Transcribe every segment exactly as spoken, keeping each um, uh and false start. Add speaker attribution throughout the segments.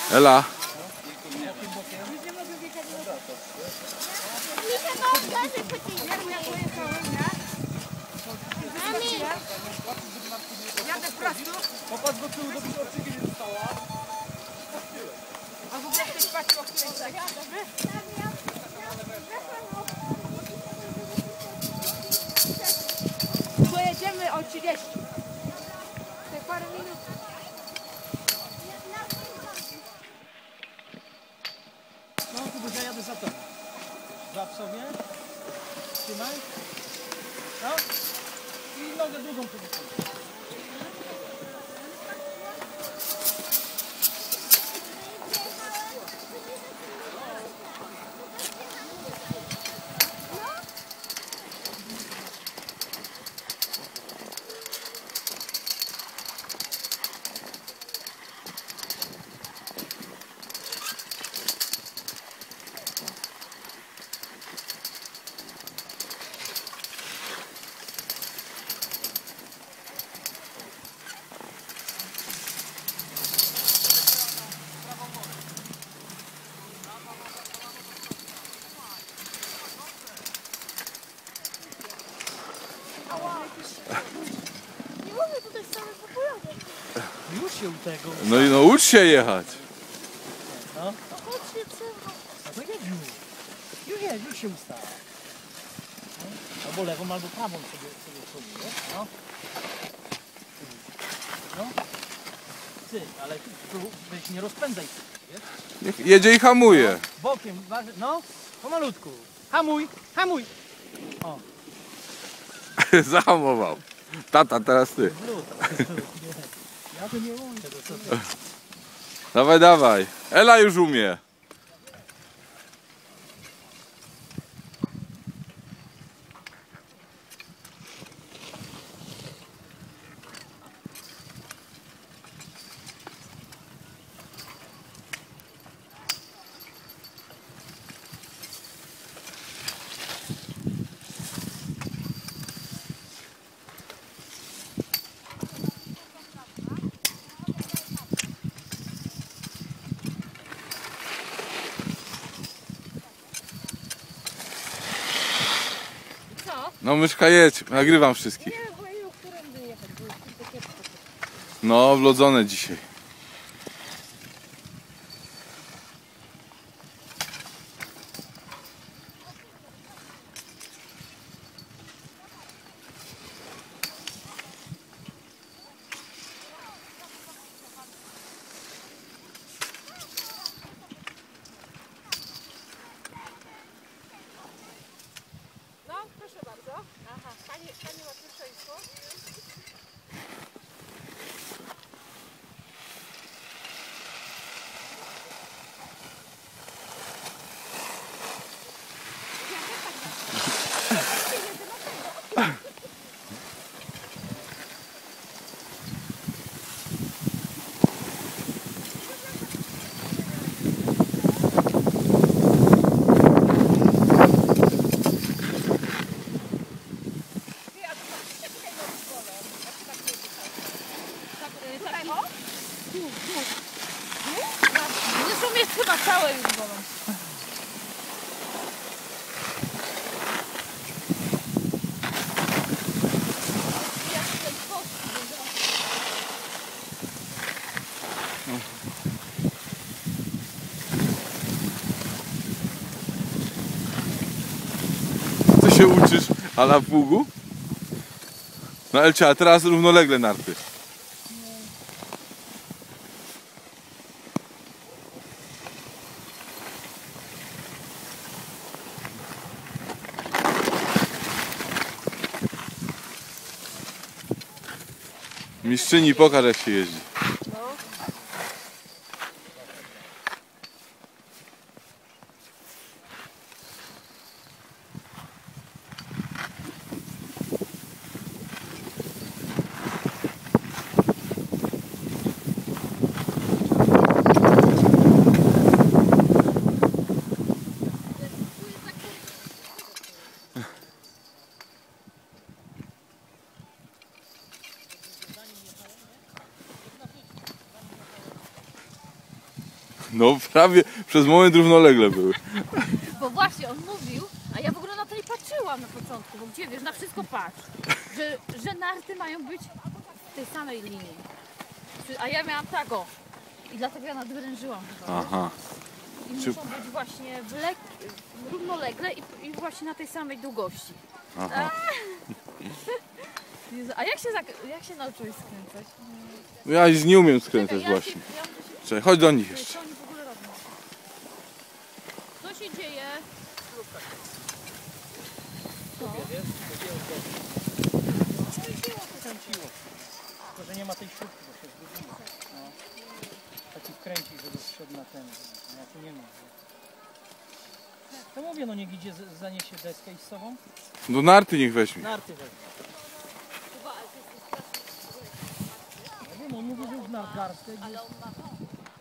Speaker 1: Ela.
Speaker 2: Jadę prosto. Popatrz do tyłu, do przodu, nie została. A w ogóle ktoś patrzy, o której zagadamy? Pojedziemy o trzydzieści. Te parę minut. No, tu ja jadę za tobą. Złap sobie. Trzymaj. No. I nogę drugą tu wychodzi.
Speaker 3: Nie mogę tutaj same pokojowe.
Speaker 2: Już się u tego.
Speaker 1: No i no ucz się jechać.
Speaker 2: No,
Speaker 3: No chodź się przerwą.
Speaker 2: no to jedź już. Już jedź, już się ustawa. No. Albo lewą, albo prawą sobie, sobie przodu, nie? No. No. Ty, ale tu weź nie rozpędzaj się, wiesz?
Speaker 1: Niech jedzie i hamuje.
Speaker 2: Bokiem, waży- no, pomalutku. Hamuj, hamuj. O,
Speaker 1: Zahamował. Tata, teraz ty.
Speaker 2: wrót. Ja to nie umiem tego, co ty.
Speaker 1: Dawaj, dawaj. Ela już umie.
Speaker 3: Co?
Speaker 1: No myszka jedź, nagrywam wszystkich.
Speaker 3: Nie, bo i o którym wyjechać, bo jest tylko kiepsko.
Speaker 1: No, wlodzone dzisiaj.
Speaker 3: No, proszę bardzo. Aha, pani, pani ma pierwszeństwo. Tutaj, o? Tu, tu. Nie w sumie chyba całe już bolą.
Speaker 1: Co się uczysz? A na pługu? No Elcia, a teraz równolegle narty. Mistrzyni, pokaż jak się jeździ. No prawie przez moment równolegle były.
Speaker 3: Bo właśnie on mówił, a ja w ogóle na to nie patrzyłam na początku, bo gdzie wiesz, na wszystko patrz, że, że narty mają być w tej samej linii. Czy- A ja miałam tak o. I dlatego ja nadwyrężyłam chyba.
Speaker 1: Aha.
Speaker 3: I
Speaker 1: Czy-
Speaker 3: muszą być właśnie w lek... równolegle i, i właśnie na tej samej długości.
Speaker 1: Aha.
Speaker 3: Jezu, a jak się, zak- jak się nauczyłeś skręcać?
Speaker 1: Ja nie umiem skręcać
Speaker 3: Czekaj, ja
Speaker 1: właśnie.
Speaker 3: się- ja muszę się-
Speaker 1: Czekaj, chodź do nich jeszcze.
Speaker 3: Co oni w ogóle robią? Co się dzieje?
Speaker 2: Kręciło. Tylko, że nie ma tej śrubki, bo się zgubiło. No. Taki wkręcić, żeby wszedł na ten. No, tu nie ma. To mówię, no niech idzie, z- zaniesie deskę i z sobą.
Speaker 1: Do narty niech weźmie.
Speaker 2: Narty weźmie. Ja wiem, on mówi, że już nart garstkę.
Speaker 3: Ale on ma to.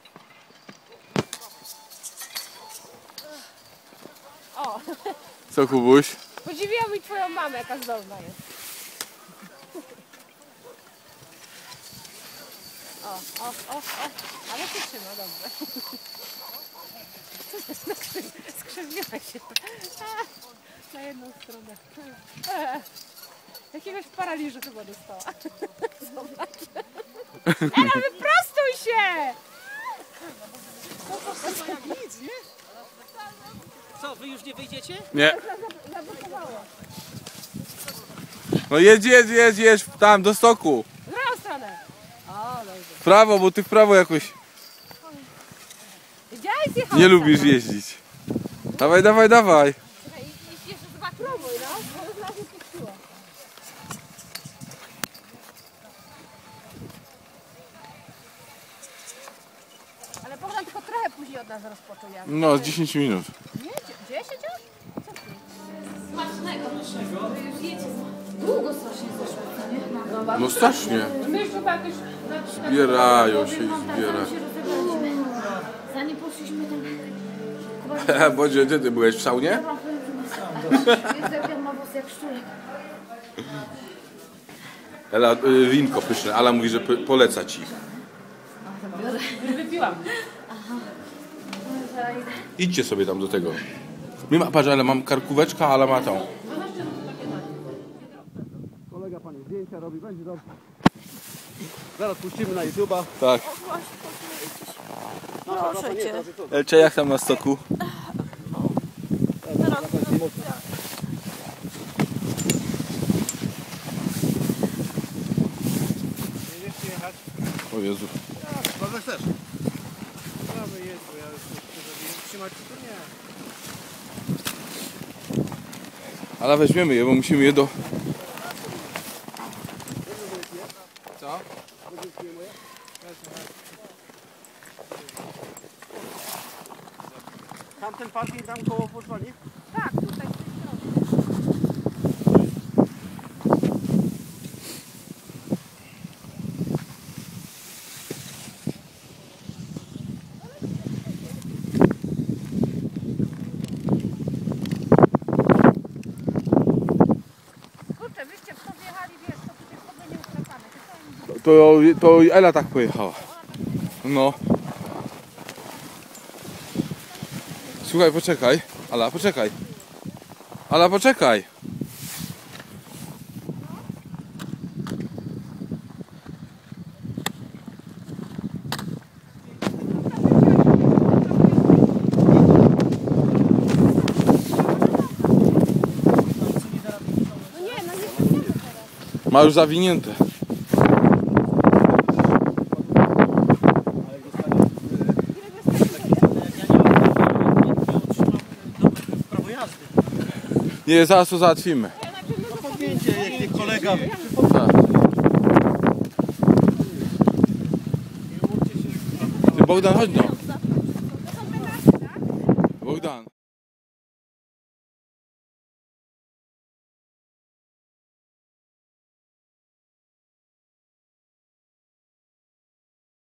Speaker 4: O,
Speaker 1: Co, Kubuś?
Speaker 4: podziwiam mi twoją mamę, jaka zdolna jest. O, o, o, o, ale się trzyma, dobrze. Skrzywiła się. A, na jedną stronę. E, jakiegoś paraliżu chyba dostała. Zobacz. Ela, wyprostuj się!
Speaker 2: Jak nic, nie? Co, wy już nie wyjdziecie?
Speaker 1: Nie. No jedź, jedź, jedź, jedź tam do stoku.
Speaker 4: W drugą stronę. O, dobrze.
Speaker 1: W prawo, bo ty w prawo jakoś
Speaker 4: Widziałeś, zjechała
Speaker 1: nie lubisz
Speaker 4: sama.
Speaker 1: jeździć. Dawaj, dawaj, dawaj.
Speaker 3: Czekaj, i- i jeszcze zobacz.
Speaker 4: Próbuj, no, bo już nas nie puściło. Ale Bogdan tylko trochę później od nas rozpoczął jazdę.
Speaker 1: No, z dziesięć minut.
Speaker 4: Nie? dziesięć aż? Co ty?
Speaker 3: Smacznego. Wy już jecie. Długo strasznie zeszło, co nie?
Speaker 1: No strasznie.
Speaker 4: My jeszcze tak już...
Speaker 1: Zbierają się i
Speaker 3: Powiem wam, tak,
Speaker 1: zbierają.
Speaker 3: zanim się rozebraliśmy, zanim poszliśmy tam...
Speaker 1: Bodzie, gdzie ty byłeś? W saunie?
Speaker 3: Ja wam powiem, że masakra. Jest jak ma włos jak szczurek.
Speaker 1: Ela, y, winko pyszne. Ala mówi, że p- poleca ci.
Speaker 4: Wypiłam.
Speaker 1: Idźcie sobie tam do tego. Nie ma, patrz, ale mam karkóweczka, ale ma tą.
Speaker 5: Kolega pani zdjęcia robi, będzie dobrze. Zaraz puścimy na YouTube'a.
Speaker 1: Tak.
Speaker 3: Proszę cię.
Speaker 1: Elcze, jak tam na stoku? O Jezu.
Speaker 5: Bardzo chcesz? Mamy jest, bo ja już chcę trzymać to nie.
Speaker 1: Ale weźmiemy je, bo musimy je do... Co?
Speaker 5: Tamten parking tam koło poczwani?
Speaker 4: Tak, tutaj w tej stronie. Kurczę, wyście w to wjechali, wiesz, to tutaj w ogóle nie uklepane.
Speaker 1: To, to Ela tak pojechała. No. Słuchaj, poczekaj. Ala, poczekaj. Ala, poczekaj.
Speaker 4: No nie, no nie ciągniemy teraz.
Speaker 1: Ma już zawinięte.
Speaker 2: Prawo jazdy.
Speaker 1: Nie, zaraz to załatwimy.
Speaker 5: Podjęcie, jak nie kolega.
Speaker 1: Tak. Ty, Bogdan, chodź no. Bogdan.